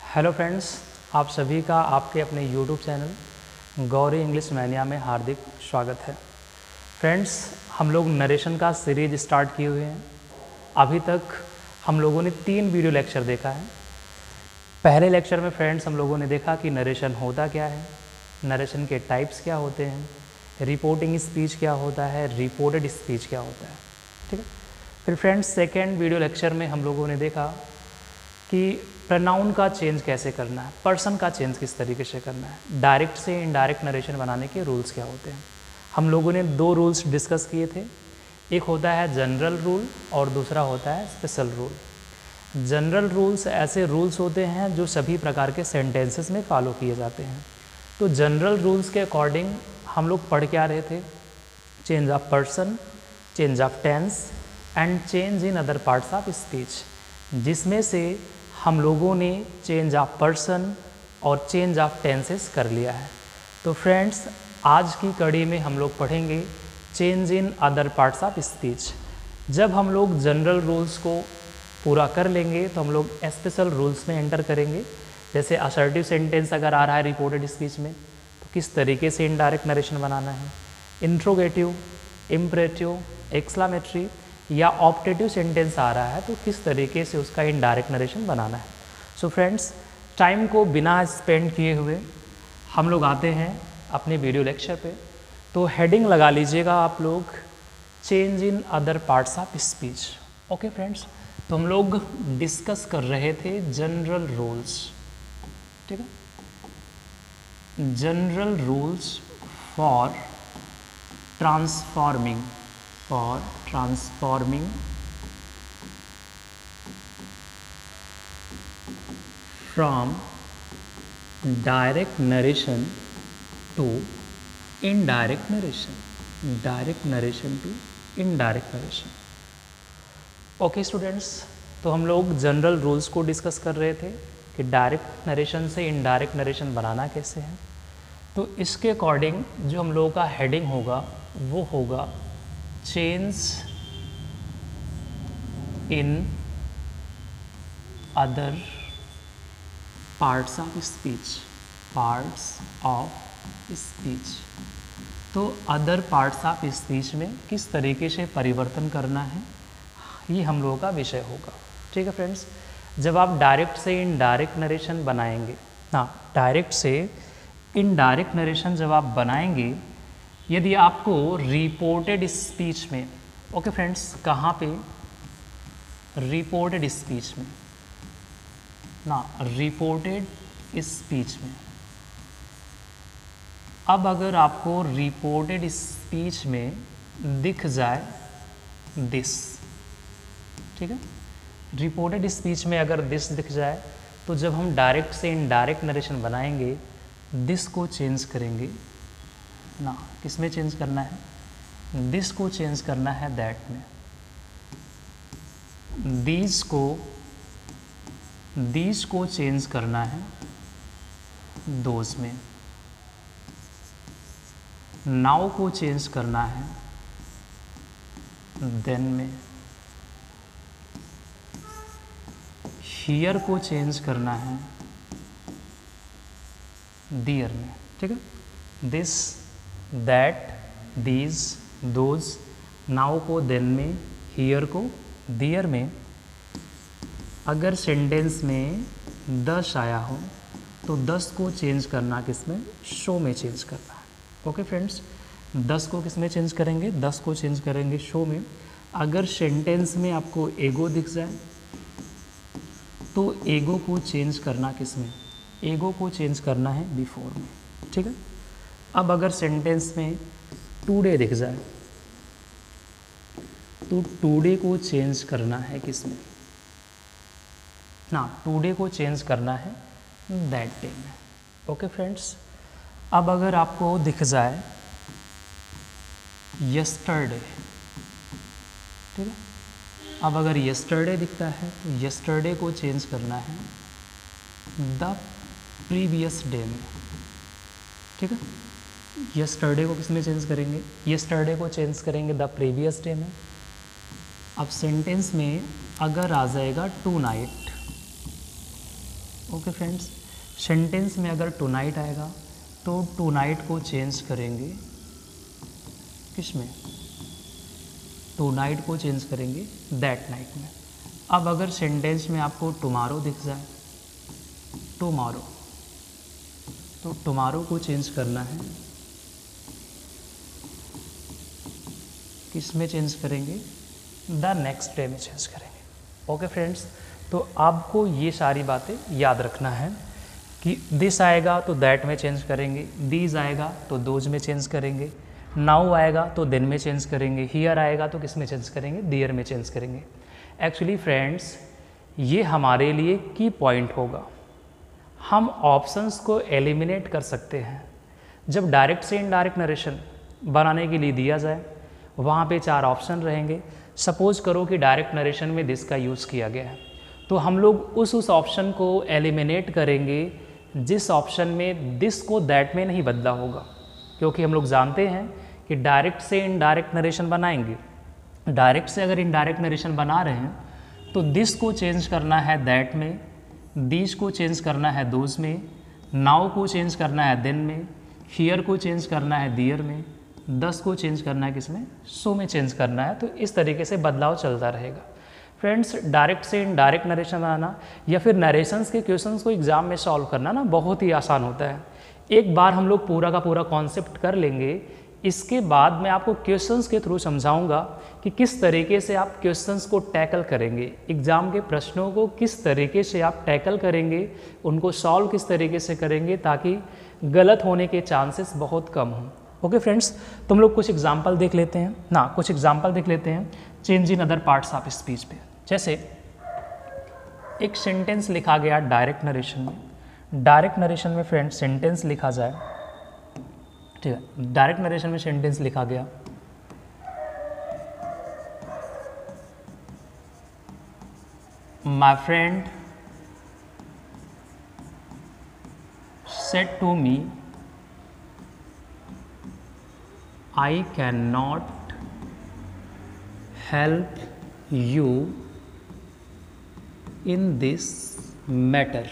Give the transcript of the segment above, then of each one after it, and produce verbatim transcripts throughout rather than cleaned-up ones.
Hello friends, आप सभी का आपके अपने YouTube channel Gauri English mania में हार्दिक स्वागत है। फ्रेंड्स, हम लोग नरेशन का सीरीज स्टार्ट किए हुए हैं। अभी तक हम लोगों ने तीन वीडियो लेक्चर देखा है। पहले लेक्चर में फ्रेंड्स हम लोगों ने देखा कि नरेशन होता क्या है, नरेशन के टाइप्स क्या होते हैं, रिपोर्टिंग स्पीच क्या होता है, रिपोर्टेड स्पीच क्या होता है। ठीक है। फिर फ्रेंड्स सेकेंड वीडियो लेक्चर में हम लोगों ने देखा कि प्रोनाउन का चेंज कैसे करना है, पर्सन का चेंज किस तरीके से करना है, डायरेक्ट से इनडायरेक्ट नरेशन बनाने के रूल्स क्या होते हैं। हम लोगों ने दो रूल्स डिस्कस किए थे, एक होता है जनरल रूल और दूसरा होता है स्पेशल रूल। जनरल रूल्स ऐसे रूल्स होते हैं जो सभी प्रकार के सेंटेंसेस में फॉलो किए जाते हैं। तो जनरल रूल्स के अकॉर्डिंग हम लोग पढ़ के आ रहे थे change of person, change of tense and change in other parts of speech, जिसमें से हम लोगों ने चेंज ऑफ पर्सन और चेंज ऑफ टेंसेस कर लिया है। तो फ्रेंड्स, आज की कड़ी में हम लोग पढ़ेंगे change in other parts of speech. जब हम लोग जनरल रूल्स को पूरा कर लेंगे तो हम लोग स्पेशल रूल्स में एंटर करेंगे। जैसे असर्टिव सेंटेंस अगर आ रहा है रिपोर्टेड स्पीच में तो किस तरीके से इनडायरेक्ट नरेशन बनाना है, इंट्रोगेटिव, इम्परेटिव, एक्सक्लामेटरी या ऑप्टेटिव सेंटेंस आ रहा है तो किस तरीके से उसका इनडायरेक्ट नरेशन बनाना है। सो फ्रेंड्स, टाइम को बिना स्पेंड किए हुए हम लोग आते हैं अपने वीडियो लेक्चर पे। तो हेडिंग लगा लीजिएगा आप लोग, change in other parts of speech. Okay friends, तो हम लोग डिस्कस कर रहे थे जनरल रूल्स। ठीक है, general rules for transforming for transforming from direct narration to indirect narration, direct narration to indirect narration। Okay students, तो हम लोग जनरल रूल्स को डिस्कस कर रहे थे कि डायरेक्ट नरेशन से इनडायरेक्ट नरेशन बनाना कैसे है। तो इसके अकॉर्डिंग जो हम लोगों का हेडिंग होगा वो होगा change in other parts of speech, parts of speech. तो अदर पार्ट्स ऑफ स्पीच में किस तरीके से परिवर्तन करना है ये हम लोगों का विषय होगा। ठीक है फ्रेंड्स, जब आप डायरेक्ट से इनडायरेक्ट नरेशन बनाएंगे, हाँ डायरेक्ट से इनडायरेक्ट नरेशन जब आप बनाएंगे, यदि आपको रिपोर्टेड स्पीच में, ओके फ्रेंड्स, कहाँ पे, रिपोर्टेड स्पीच में ना, रिपोर्टेड स्पीच में, अब अगर आपको रिपोर्टेड स्पीच में दिख जाए दिस, ठीक है, रिपोर्टेड स्पीच में अगर दिस दिख जाए तो जब हम डायरेक्ट से इनडायरेक्ट नरेशन बनाएंगे दिस को चेंज करेंगे ना, किस में चेंज करना है, दिस को चेंज करना है दैट में, दीज को दीज को चेंज करना है दोज में, नाउ को चेंज करना है देन में, हियर को चेंज करना है दियर में। ठीक है, this, that, these, those, now को देन में, हियर को दियर में। अगर सेंटेंस में दस आया हो तो दस को चेंज करना किसमें, शो में चेंज करना है। ओके फ्रेंड्स, दस को किस में चेंज करेंगे, दस को चेंज करेंगे शो में। अगर सेंटेंस में आपको एगो दिख जाए तो एगो को चेंज करना किसमें, एगो को चेंज करना है बिफोर में। ठीक है, अब अगर सेंटेंस में टुडे दिख जाए तो टुडे को चेंज करना है किसमें ना, टुडे को चेंज करना है दैट डे में। ओके फ्रेंड्स, अब अगर आपको दिख जाए यस्टरडे, ठीक है, अब अगर यस्टरडे दिखता है तो यस्टरडे को चेंज करना है द प्रीवियस डे में। ठीक है, यस्टरडे को किस में चेंज करेंगे, यस्टरडे को चेंज करेंगे द प्रीवियस डे में। अब सेंटेंस में अगर आ जाएगा tonight okay friends, sentence में अगर टू नाइट आएगा तो टू नाइट को चेंज करेंगे किस में, टू नाइट को चेंज करेंगे दैट नाइट में। अब अगर सेंटेंस में आपको टुमारो दिख जाए, टुमारो, तो टुमारो को चेंज करना है किस में चेंज करेंगे, द नेक्स्ट डे में चेंज करेंगे। ओके फ्रेंड्स, तो आपको ये सारी बातें याद रखना है कि दिस आएगा तो दैट में चेंज करेंगे, दीज आएगा तो दोज में चेंज करेंगे, नाउ आएगा तो देन में चेंज करेंगे, हियर आएगा तो किस में चेंज करेंगे, दियर में चेंज करेंगे। एक्चुअली फ्रेंड्स, ये हमारे लिए की पॉइंट होगा। हम ऑप्शंस को एलिमिनेट कर सकते हैं। जब डायरेक्ट से इनडायरेक्ट नरेशन बनाने के लिए दिया जाए, वहाँ पे चार ऑप्शन रहेंगे। सपोज करो कि डायरेक्ट नरेशन में दिस का यूज़ किया गया है, तो हम लोग उस उस ऑप्शन को एलिमिनेट करेंगे जिस ऑप्शन में दिस को दैट में नहीं बदला होगा, क्योंकि हम लोग जानते हैं कि डायरेक्ट से इनडायरेक्ट नरेशन बनाएंगे। डायरेक्ट से अगर इनडायरेक्ट नरेशन बना रहे हैं तो दिस को चेंज करना है दैट में, दीज को चेंज करना है दोज में, नाउ को चेंज करना है देन में, हियर को चेंज करना है दियर में, दस को चेंज करना है किसमें, सो में चेंज करना है। तो इस तरीके से बदलाव चलता रहेगा। फ्रेंड्स, डायरेक्ट से इनडायरेक्ट नरेशन बनाना या फिर नरेशंस के क्वेश्चंस को एग्जाम में सॉल्व करना ना बहुत ही आसान होता है। एक बार हम लोग पूरा का पूरा कॉन्सेप्ट कर लेंगे, इसके बाद मैं आपको क्वेश्चंस के थ्रू समझाऊंगा कि किस तरीके से आप क्वेश्चंस को टैकल करेंगे, एग्ज़ाम के प्रश्नों को किस तरीके से आप टैकल करेंगे, उनको सॉल्व किस तरीके से करेंगे ताकि गलत होने के चांसेस बहुत कम हों। ओके फ्रेंड्स, तुम लोग कुछ एग्जाम्पल देख लेते हैं ना, कुछ एग्जाम्पल देख लेते हैं change in other parts of speech पे। जैसे एक सेंटेंस लिखा गया डायरेक्ट नरेशन में। डायरेक्ट नरेशन में फ्रेंड्स सेंटेंस लिखा जाए, ठीक है, डायरेक्ट नरेशन में सेंटेंस लिखा गया, my friend said to me I can not help you in this matter.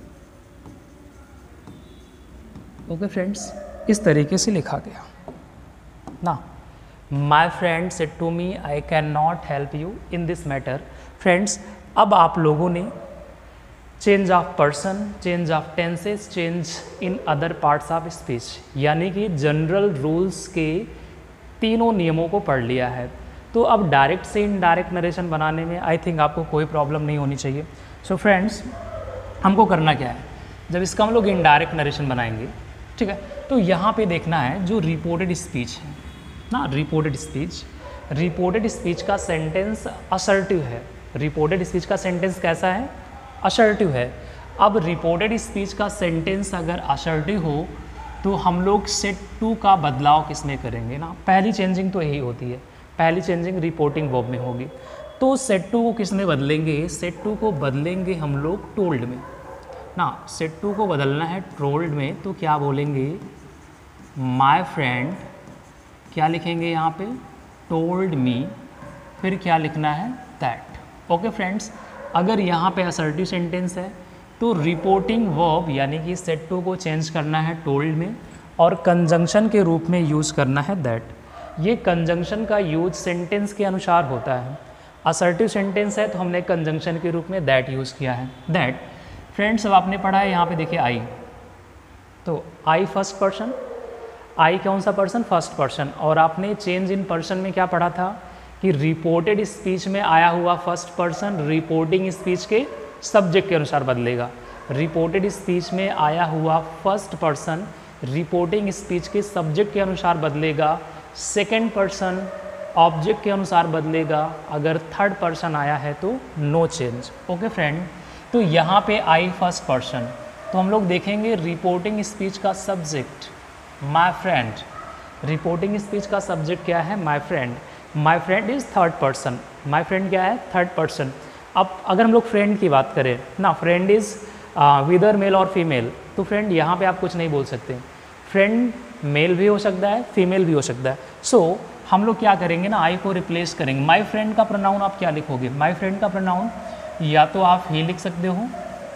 Okay friends, इस तरीके से लिखा गया ना, my friend said to me I can not help you in this matter. Friends, अब आप लोगों ने change of person, change of tenses, change in other parts of speech यानी कि जनरल रूल्स के तीनों नियमों को पढ़ लिया है। तो अब डायरेक्ट से इनडायरेक्ट नरेशन बनाने में आई थिंक आपको कोई प्रॉब्लम नहीं होनी चाहिए। सो so फ्रेंड्स, हमको करना क्या है, जब इसका हम लोग इनडायरेक्ट नरेशन बनाएंगे, ठीक है, तो यहाँ पे देखना है जो रिपोर्टेड स्पीच है ना, रिपोर्टेड स्पीच, रिपोर्टेड स्पीच का सेंटेंस असर्टिव है। रिपोर्टेड स्पीच का सेंटेंस कैसा है, असर्टिव है। अब रिपोर्टेड स्पीच का सेंटेंस अगर असर्टिव हो तो हम लोग सेट टू का बदलाव किस में करेंगे ना, पहली चेंजिंग तो यही होती है, पहली चेंजिंग रिपोर्टिंग वर्ब में होगी। तो सेट टू को किस में बदलेंगे, सेट टू को बदलेंगे हम लोग टोल्ड में ना, सेट टू को बदलना है टोल्ड में, तो क्या बोलेंगे, माय फ्रेंड, क्या लिखेंगे यहाँ पे, टोल्ड मी, फिर क्या लिखना है, दैट। ओके फ्रेंड्स, अगर यहाँ पे असर्टिव सेंटेंस है तो रिपोर्टिंग वर्ब यानी कि सेट टू को चेंज करना है टोल्ड में और कंजंक्शन के रूप में यूज़ करना है दैट। ये कंजंक्शन का यूज सेंटेंस के अनुसार होता है। असर्टिव सेंटेंस है तो हमने कंजंक्शन के रूप में दैट यूज़ किया है, दैट। फ्रेंड्स, अब आपने पढ़ा है यहाँ पे देखिए आई, तो आई फर्स्ट पर्सन, आई कौन सा पर्सन, फर्स्ट पर्सन। और आपने चेंज इन पर्सन में क्या पढ़ा था कि रिपोर्टेड स्पीच में आया हुआ फर्स्ट पर्सन रिपोर्टिंग स्पीच के सब्जेक्ट के अनुसार बदलेगा। रिपोर्टेड स्पीच में आया हुआ फर्स्ट पर्सन रिपोर्टिंग स्पीच के सब्जेक्ट के अनुसार बदलेगा, सेकेंड पर्सन ऑब्जेक्ट के अनुसार बदलेगा, अगर थर्ड पर्सन आया है तो नो चेंज। ओके फ्रेंड, तो यहाँ पे आई फर्स्ट पर्सन, तो हम लोग देखेंगे रिपोर्टिंग स्पीच का subject my friend, reporting speech का सब्जेक्ट क्या है, my friend, my friend is third person, my friend क्या है, थर्ड पर्सन। अब अगर हम लोग फ्रेंड की बात करें ना, फ्रेंड इज़ विदर मेल और फीमेल, तो फ्रेंड यहाँ पे आप कुछ नहीं बोल सकते, फ्रेंड मेल भी हो सकता है, फीमेल भी हो सकता है। सो so, हम लोग क्या करेंगे ना, आई को रिप्लेस करेंगे। माय फ्रेंड का प्रोनाउन आप क्या लिखोगे, माय फ्रेंड का प्रोनाउन या तो आप ही लिख सकते हो,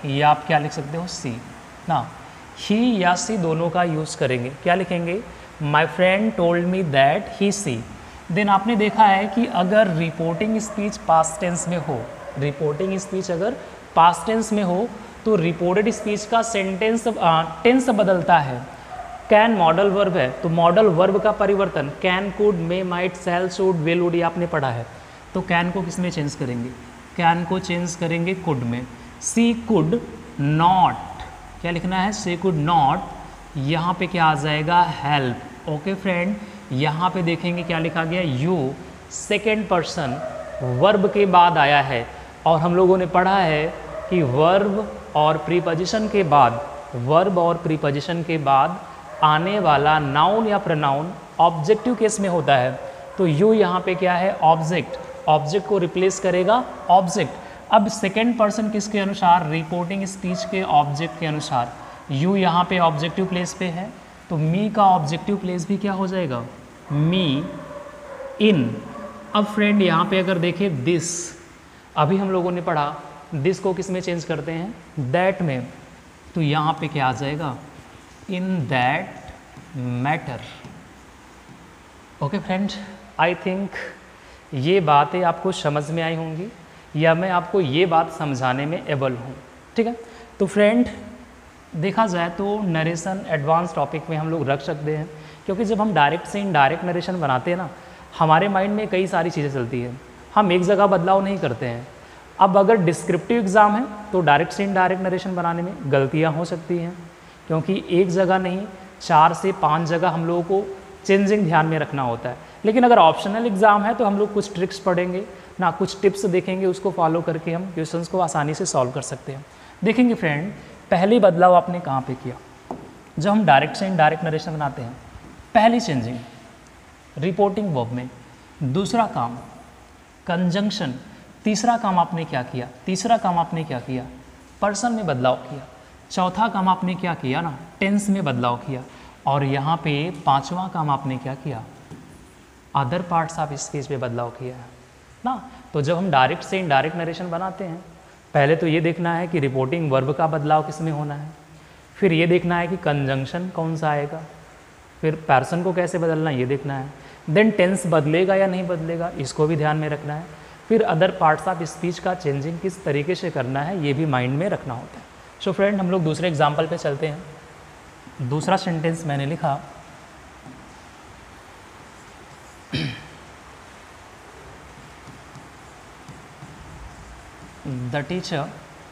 या आप क्या लिख सकते हो सी ना, ही या सी दोनों का यूज़ करेंगे। क्या लिखेंगे, my friend told me that he see. Then आपने देखा है कि अगर रिपोर्टिंग स्पीच पास्ट टेंस में हो, रिपोर्टिंग स्पीच अगर पास्ट टेंस में हो तो रिपोर्टेड स्पीच का सेंटेंस टेंस बदलता है। कैन मॉडल वर्ब है तो मॉडल वर्ब का परिवर्तन can, could, may, might, shall, should, will, would, ये आपने पढ़ा है। तो कैन को किस में चेंज करेंगे, कैन को चेंज करेंगे कुड में। सी कुड नॉट, क्या लिखना है, सी कुड नॉट, यहाँ पे क्या आ जाएगा, हेल्प। ओके फ्रेंड, यहाँ पे देखेंगे क्या लिखा गया, यू सेकेंड पर्सन वर्ब के बाद आया है, और हम लोगों ने पढ़ा है कि वर्ब और प्रीपोजिशन के बाद, वर्ब और प्रीपोजिशन के बाद आने वाला नाउन या प्रोनाउन ऑब्जेक्टिव केस में होता है। तो यू यहाँ पे क्या है, ऑब्जेक्ट, ऑब्जेक्ट को रिप्लेस करेगा ऑब्जेक्ट। अब सेकेंड पर्सन किसके अनुसार, रिपोर्टिंग स्पीच के ऑब्जेक्ट के अनुसार। यू यहाँ पे ऑब्जेक्टिव प्लेस पे है तो मी का ऑब्जेक्टिव प्लेस भी क्या हो जाएगा, मी इन। अब फ्रेंड यहाँ पे अगर देखें दिस, अभी हम लोगों ने पढ़ा दिस को किस में चेंज करते हैं, दैट में। तो यहाँ पे क्या आ जाएगा, in that matter. Okay friend, I think ये बातें आपको समझ में आई होंगी, या मैं आपको ये बात समझाने में एबल हूँ, ठीक है। तो फ्रेंड देखा जाए तो नरेशन एडवांस टॉपिक में हम लोग रख सकते हैं, क्योंकि जब हम डायरेक्ट से इनडायरेक्ट नरेशन बनाते हैं ना, हमारे माइंड में कई सारी चीज़ें चलती हैं, हम एक जगह बदलाव नहीं करते हैं। अब अगर डिस्क्रिप्टिव एग्ज़ाम है तो डायरेक्ट से इनडायरेक्ट नरेशन बनाने में गलतियाँ हो सकती हैं, क्योंकि एक जगह नहीं चार से पांच जगह हम लोगों को चेंजिंग ध्यान में रखना होता है। लेकिन अगर ऑप्शनल एग्ज़ाम है तो हम लोग कुछ ट्रिक्स पढ़ेंगे ना, कुछ टिप्स देखेंगे, उसको फॉलो करके हम क्वेश्चंस को आसानी से सॉल्व कर सकते हैं। देखेंगे फ्रेंड, पहली बदलाव आपने कहाँ पे किया, जब हम डायरेक्ट से इनडायरेक्ट नरेशन बनाते हैं, पहली चेंजिंग रिपोर्टिंग वर्ब में। दूसरा काम कंजंक्शन। तीसरा काम आपने क्या किया, तीसरा काम आपने क्या किया, पर्सन में बदलाव किया। चौथा काम आपने क्या किया ना, टेंस में बदलाव किया। और यहाँ पे पांचवा काम आपने क्या किया, अदर पार्ट्स ऑफ स्पीच में बदलाव किया है ना। तो जब हम डायरेक्ट से इनडायरेक्ट नरेशन बनाते हैं, पहले तो ये देखना है कि रिपोर्टिंग वर्ब का बदलाव किस में होना है, फिर ये देखना है कि कंजंक्शन कौन सा आएगा, फिर पर्सन को कैसे बदलना है ये देखना है, देन टेंस बदलेगा या नहीं बदलेगा इसको भी ध्यान में रखना है, फिर अदर पार्ट्स ऑफ स्पीच का चेंजिंग किस तरीके से करना है ये भी माइंड में रखना होता है। सो so फ्रेंड, हम लोग दूसरे एग्जाम्पल पे चलते हैं। दूसरा सेंटेंस मैंने लिखा, the teacher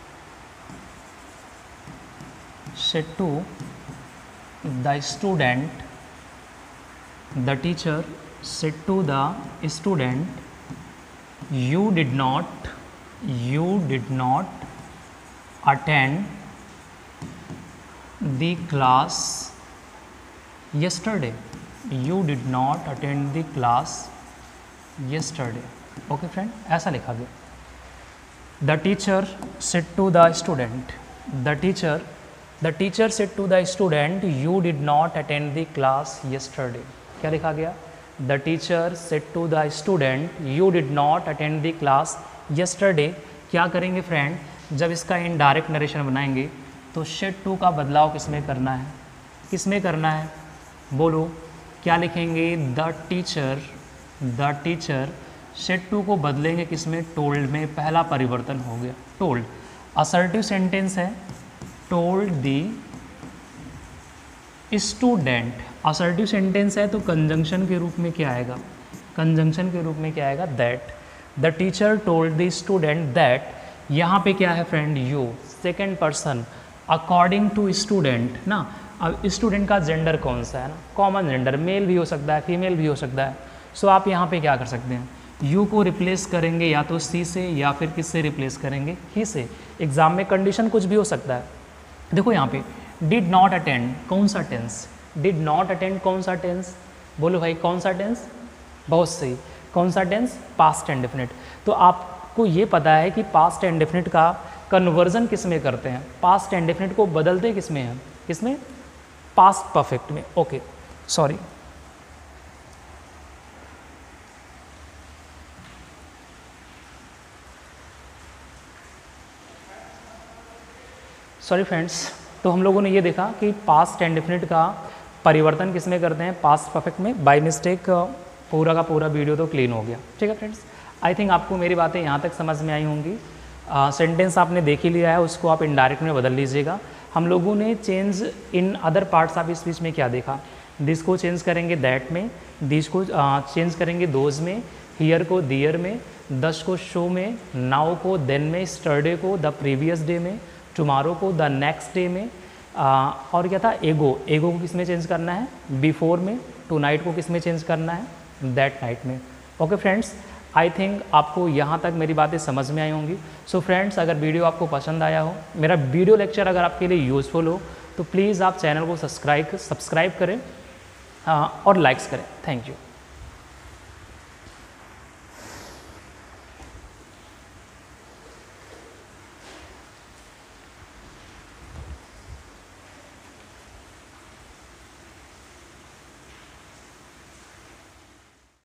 said to the student, the teacher said to the student, you did not, you did not attend the class yesterday. You did not attend the class yesterday. Okay friend, ऐसा लिखा गया। The teacher said to the student, the teacher, the teacher said to the student, you did not attend the class yesterday. क्या लिखा गया? The teacher said to the student, you did not attend the class yesterday. क्या करेंगे friend, जब इसका indirect narration बनाएंगे तो shade to का बदलाव किसमें करना है, किसमें करना है बोलो, क्या लिखेंगे? The teacher, the teacher said to को बदलेंगे किसमें, टोल्ड में। पहला परिवर्तन हो गया टोल्ड। असर्टिव सेंटेंस है, told the student. Assertive sentence है तो कंजंक्शन के रूप में क्या आएगा, कंजंक्शन के रूप में क्या आएगा, that. The teacher told the student that. यहाँ पे क्या है friend, you, second person, according to student ना। अब स्टूडेंट का जेंडर कौन सा है ना, कॉमन जेंडर, मेल भी हो सकता है फीमेल भी हो सकता है। सो आप यहाँ पे क्या कर सकते हैं, यू को रिप्लेस करेंगे या तो सी से या फिर किससे रिप्लेस करेंगे, ही से। एग्जाम में कंडीशन कुछ भी हो सकता है। देखो यहाँ पे डिड नॉट अटेंड, कौन सा टेंस, डिड नॉट अटेंड कौन सा टेंस, बोलो भाई कौन सा टेंस, बहुत सही, कौन सा टेंस, पास्ट इंडेफिनिट। तो आपको ये पता है कि पास्ट इंडेफिनिट का कन्वर्जन किस में करते हैं, पास्ट इंडेफिनिट को बदलते किस में हैं, किसमें, पास्ट परफेक्ट में। ओके सॉरी, सॉरी फ्रेंड्स, तो हम लोगों ने ये देखा कि पास्ट इंडेफिनिट का परिवर्तन किस में करते हैं, पास्ट परफेक्ट में। बाय मिस्टेक पूरा का पूरा वीडियो तो क्लीन हो गया। ठीक है फ्रेंड्स, आई थिंक आपको मेरी बातें यहाँ तक समझ में आई होंगी। सेंटेंस आपने देख ही लिया है, उसको आप इनडायरेक्ट में बदल लीजिएगा। हम लोगों ने change in other parts of speech में क्या देखा, दिस को चेंज करेंगे दैट में, दिस को चेंज करेंगे दोज में, हियर को दियर में, दस को शो में, नाउ को देन में, स्टरडे को द प्रीवियस डे में, टुमारो को द नेक्स्ट डे में, आ, और क्या था, एगो, एगो को किस में चेंज करना है, बिफोर में, टू नाइट को किस में चेंज करना है, दैट नाइट में। ओके फ्रेंड्स, आई थिंक आपको यहाँ तक मेरी बातें समझ में आई होंगी। सो फ्रेंड्स, अगर वीडियो आपको पसंद आया हो, मेरा वीडियो लेक्चर अगर आपके लिए यूज़फुल हो, तो प्लीज़ आप चैनल को सब्सक्राइब सब्सक्राइब करें और लाइक्स करें। Thank you.